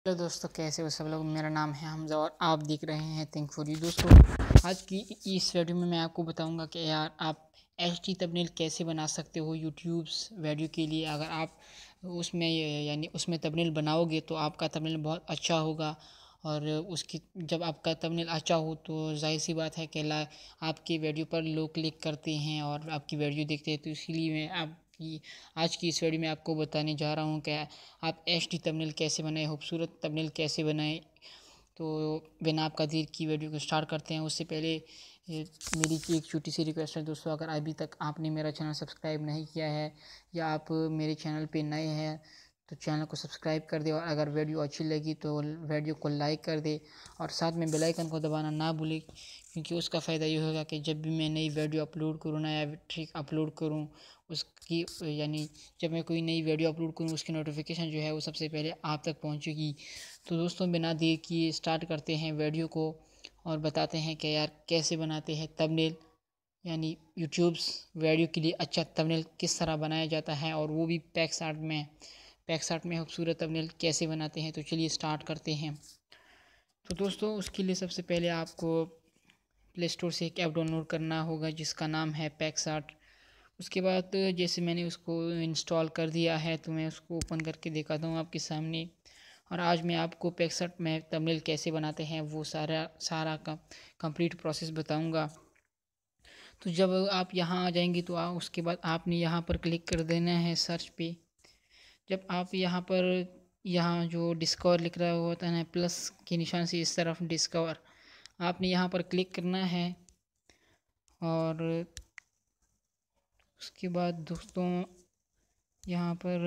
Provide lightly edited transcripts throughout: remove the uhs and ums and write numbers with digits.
Hello दोस्तों, कैसे हो सब लोग। मेरा नाम है हमजा और आप देख रहे हैं थिंक फॉर यू। दोस्तों, आज की इस वीडियो में मैं आपको बताऊंगा कि यार आप एचडी थंबनेल कैसे बना सकते हो यूट्यूब्स वीडियो के लिए। अगर आप उसमें यानी उसमें थंबनेल बनाओगे तो आपका थंबनेल बहुत अच्छा होगा। और उसकी जब आपका थंबनेल अच्छा हो तो जाहिर सी बात है कि आपकी वीडियो पर लोग क्लिक करते हैं और आपकी वीडियो देखते हैं। तो इसीलिए मैं आपकी आज की इस वीडियो में आपको बताने जा रहा हूँ कि आप एचडी थंबनेल कैसे बनाएं, खूबसूरत थंबनेल कैसे बनाएं। तो बिना आपका देर की वीडियो को स्टार्ट करते हैं। उससे पहले मेरी एक छोटी सी रिक्वेस्ट है दोस्तों, अगर अभी तक आपने मेरा चैनल सब्सक्राइब नहीं किया है या आप मेरे चैनल पे नए हैं तो चैनल को सब्सक्राइब कर दे। और अगर वीडियो अच्छी लगी तो वीडियो को लाइक कर दे और साथ में बेल आइकन को दबाना ना भूलें, क्योंकि उसका फ़ायदा ये होगा कि जब भी मैं नई वीडियो अपलोड करूँ, नया ट्रिक अपलोड करूँ, उसकी यानी जब मैं कोई नई वीडियो अपलोड करूँ उसकी नोटिफिकेशन जो है वो सबसे पहले आप तक पहुँचेगी। तो दोस्तों, बिना देर किए स्टार्ट करते हैं वीडियो को और बताते हैं कि यार कैसे बनाते हैं थंबनेल, यानी यूट्यूब्स वीडियो के लिए अच्छा थंबनेल किस तरह बनाया जाता है, और वो भी पिक्सआर्ट में खूबसूरत थंबनेल कैसे बनाते हैं। तो चलिए स्टार्ट करते हैं। तो दोस्तों, उसके लिए सबसे पहले आपको प्ले स्टोर से एक ऐप डाउनलोड करना होगा जिसका नाम है पिक्सआर्ट। उसके बाद जैसे मैंने उसको इंस्टॉल कर दिया है तो मैं उसको ओपन करके दिखाता हूँ आपके सामने। और आज मैं आपको पिक्सआर्ट में थंबनेल कैसे बनाते हैं वो सारा का कंप्लीट प्रोसेस बताऊँगा। तो जब आप यहाँ आ जाएंगे तो उसके बाद आपने यहाँ पर क्लिक कर देना है सर्च पे। जब आप यहाँ जो डिस्कवर लिख रहा होता है ना, प्लस के निशान से इस तरफ डिस्कवर, आपने यहाँ पर क्लिक करना है। और उसके बाद दोस्तों यहाँ पर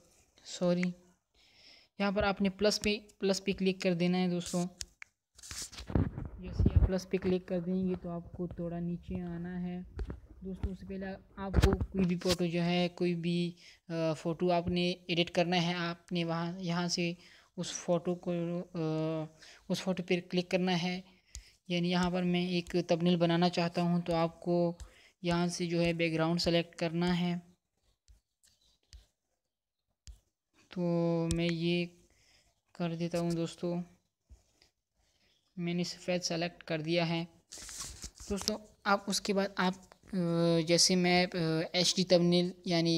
यहाँ पर आपने प्लस पे क्लिक कर देना है दोस्तों। जैसे आप प्लस पे क्लिक कर देंगे तो आपको थोड़ा नीचे आना है दोस्तों। उससे पहले आपको कोई भी फ़ोटो जो है, कोई भी फ़ोटो आपने एडिट करना है, आपने यहाँ से उस फ़ोटो पर क्लिक करना है। यानी यहाँ पर मैं एक थंबनेल बनाना चाहता हूँ तो आपको यहाँ से जो है बैकग्राउंड सेलेक्ट करना है। तो मैं ये कर देता हूँ दोस्तों, मैंने सफ़ेद सेलेक्ट कर दिया है दोस्तों। आप उसके बाद आप जैसे मैं एचडी थंबनेल यानी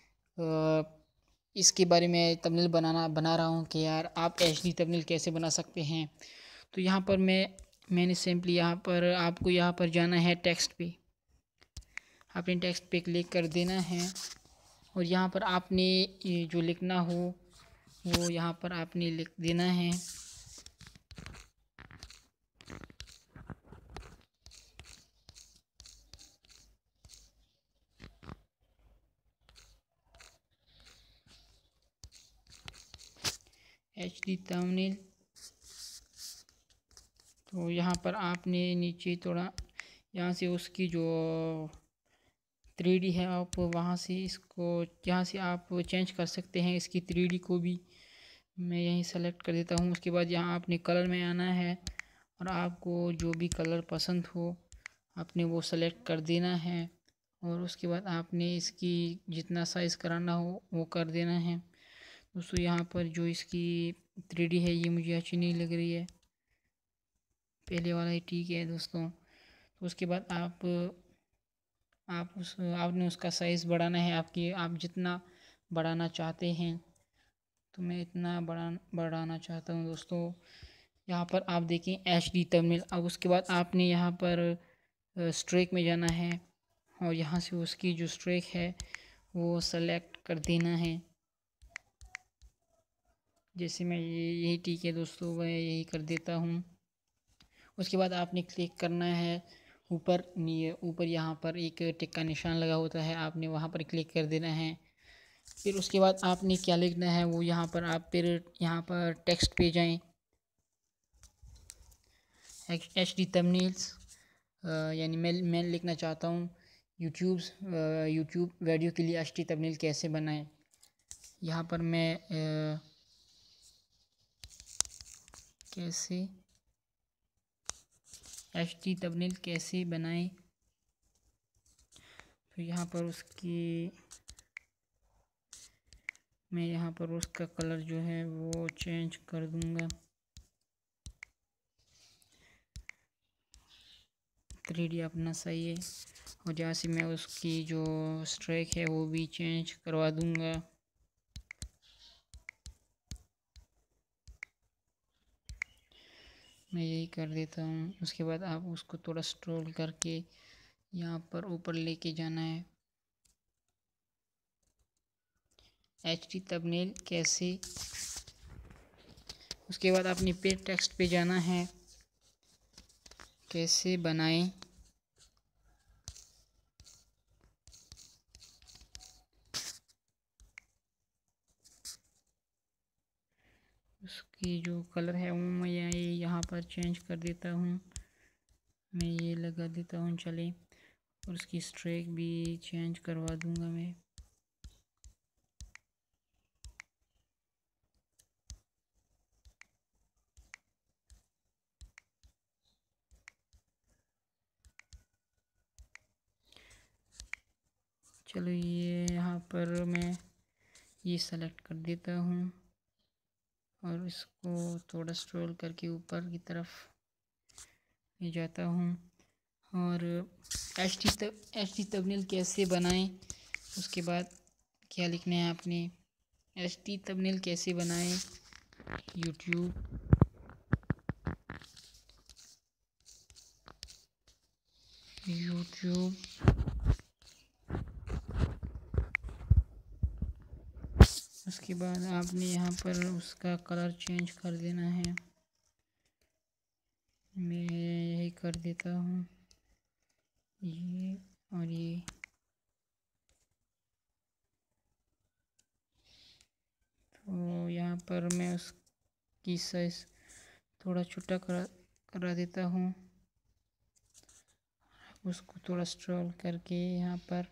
इसके बारे में थंबनेल बना रहा हूँ कि यार आप एचडी थंबनेल कैसे बना सकते हैं। तो यहाँ पर मैंने सिंपली आपको यहाँ पर जाना है टेक्स्ट पे। आपने टेक्स्ट पे क्लिक कर देना है और यहाँ पर आपने जो लिखना हो वो यहाँ पर आपने लिख देना है। एचडी थंबनेल, तो यहाँ पर आपने नीचे थोड़ा यहाँ से उसकी जो 3D है आप वहाँ से इसको यहाँ से आप चेंज कर सकते हैं इसकी 3D को भी। मैं यहीं सेलेक्ट कर देता हूँ। उसके बाद यहाँ आपने कलर में आना है और आपको जो भी कलर पसंद हो आपने वो सेलेक्ट कर देना है। और उसके बाद आपने इसकी जितना साइज़ कराना हो वो कर देना है दोस्तों। यहाँ पर जो इसकी 3D है ये मुझे अच्छी नहीं लग रही है, पहले वाला ही ठीक है दोस्तों। तो उसके बाद आपने उसका साइज़ बढ़ाना है, आप जितना बढ़ाना चाहते हैं। तो मैं इतना बढ़ाना चाहता हूँ दोस्तों। यहाँ पर आप देखें एचडी थंबनेल। अब उसके बाद आपने यहाँ पर स्ट्रोक में जाना है और यहाँ से उसकी जो स्ट्रोक है वो सेलेक्ट कर देना है। जैसे मैं यही ठीक है दोस्तों, मैं यही कर देता हूँ। उसके बाद आपने क्लिक करना है ऊपर यहाँ पर एक टिक का निशान लगा होता है, आपने वहाँ पर क्लिक कर देना है। फिर उसके बाद आपने क्या लिखना है वो यहाँ पर आप फिर यहाँ पर टेक्स्ट पे जाएं। एचडी थंबनेल्स यानी मैं लिखना चाहता हूँ यूट्यूब वीडियो के लिए एचडी थंबनेल कैसे बनाएं। यहाँ पर मैं कैसे एचडी थंबनेल कैसे बनाएं, तो यहाँ पर उसकी मैं यहाँ पर उसका कलर जो है वो चेंज कर दूँगा। 3D अपना सही है। और जहाँ से मैं उसकी जो स्ट्रोक है वो भी चेंज करवा दूँगा। मैं यही कर देता हूँ। उसके बाद आप उसको थोड़ा स्क्रॉल करके यहाँ पर ऊपर लेके जाना है। HD थंबनेल कैसे, उसके बाद अपनी पेज टेक्स्ट पे जाना है, कैसे बनाएं। उसकी जो कलर है वो मैं यहाँ पर चेंज कर देता हूँ। मैं ये लगा देता हूँ चले। और उसकी स्ट्रोक भी चेंज करवा दूँगा मैं। चलो ये यहाँ पर मैं ये सेलेक्ट कर देता हूँ और इसको थोड़ा स्क्रॉल करके ऊपर की तरफ ले जाता हूँ। और HD थंबनेल कैसे बनाएं, उसके बाद क्या लिखना है आपने, HD थंबनेल कैसे बनाएं यूट्यूब। उसके बाद आपने यहाँ पर उसका कलर चेंज कर देना है। मैं यही कर देता हूँ, ये और ये। तो यहाँ पर मैं उसकी साइज थोड़ा छोटा करा देता हूँ। उसको थोड़ा स्क्रॉल करके यहाँ पर,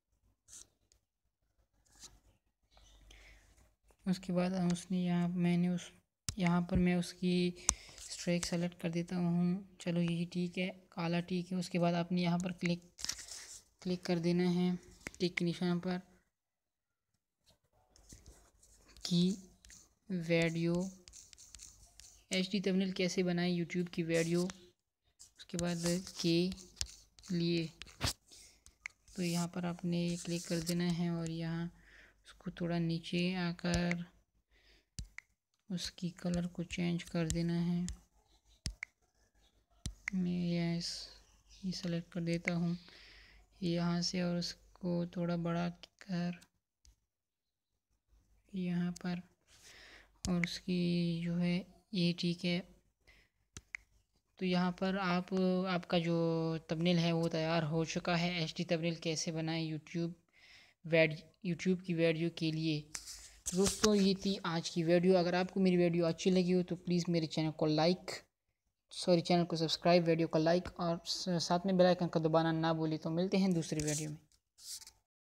उसके बाद उसने यहाँ पर मैं उसकी स्ट्रोक सेलेक्ट कर देता हूँ। चलो ये ठीक है, काला ठीक है। उसके बाद आपने यहाँ पर क्लिक कर देना है, टिक के निशान पर, की वीडियो HD थंबनेल कैसे बनाएं यूट्यूब की वीडियो। उसके बाद के लिए तो यहाँ पर आपने क्लिक कर देना है और यहाँ उसको थोड़ा नीचे आकर उसकी कलर को चेंज कर देना है। मैं ये सेलेक्ट कर देता हूँ यहाँ से और उसको थोड़ा बड़ा कर यहाँ पर, और उसकी जो है ये ठीक है। तो यहाँ पर आपका जो थंबनेल है वो तैयार हो चुका है। HD थंबनेल कैसे बनाएं यूट्यूब की वीडियो के लिए। तो दोस्तों ये थी आज की वीडियो। अगर आपको मेरी वीडियो अच्छी लगी हो तो प्लीज़ मेरे चैनल को सब्सक्राइब, वीडियो को लाइक और साथ में बेल आइकन का दबाना ना भूलें। तो मिलते हैं दूसरी वीडियो में।